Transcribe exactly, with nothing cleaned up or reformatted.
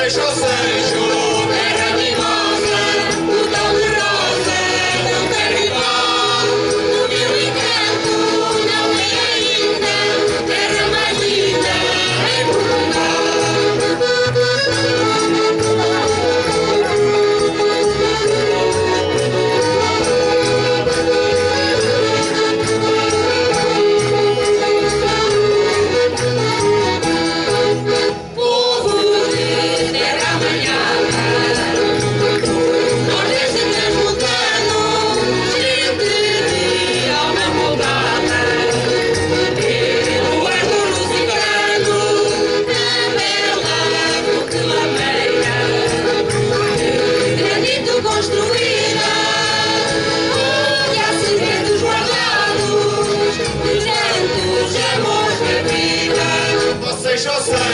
Seixo, Seixo, terra mimosa, o tal de rosa não tem igual. O meu encanto não tem ainda terra mais linda em Portugal. Povo de terra amanhada, nordeste transmontano, gente de alma moldada, pelo ar do lusitano, na bela porque lameira, de granito construída, onde há segredos guardados, de tantos amores da vida. Vocês só sabem.